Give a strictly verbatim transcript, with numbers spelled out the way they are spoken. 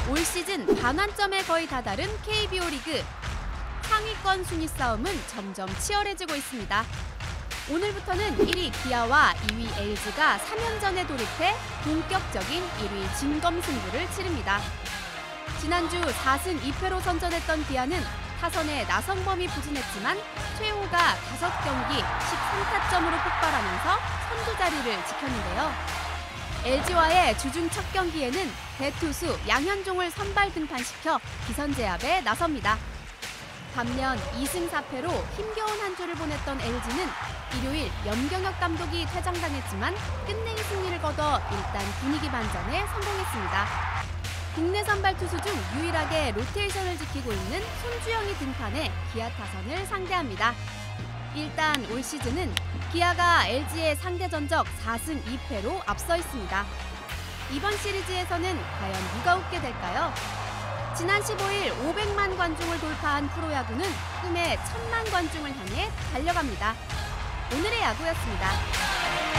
올 시즌 반환점에 거의 다다른 케이비오 리그. 상위권 순위 싸움은 점점 치열해지고 있습니다. 오늘부터는 일 위 기아와 이 위 엘지가 삼 연전에 돌입해 본격적인 일 위 진검 승부를 치릅니다. 지난주 사 승 이 패로 선전했던 기아는 타선에 나성범이 부진했지만 최호가 다섯 경기 십삼 타점으로 폭발하면서 선두 자리를 지켰는데요. 엘지와의 주중 첫 경기에는 대투수 양현종을 선발 등판시켜 기선제압에 나섭니다. 반면 이 승 사 패로 힘겨운 한 주를 보냈던 엘지는 일요일 염경엽 감독이 퇴장당했지만 끝내기 승리를 거둬 일단 분위기 반전에 성공했습니다. 국내 선발 투수 중 유일하게 로테이션을 지키고 있는 손주영이 등판해 기아 타선을 상대합니다. 일단 올 시즌은 기아가 엘지의 상대 전적 사 승 이 패로 앞서 있습니다. 이번 시리즈에서는 과연 누가 웃게 될까요? 지난 십오 일 오백만 관중을 돌파한 프로야구는 꿈의 천만 관중을 향해 달려갑니다. 오늘의 야구였습니다.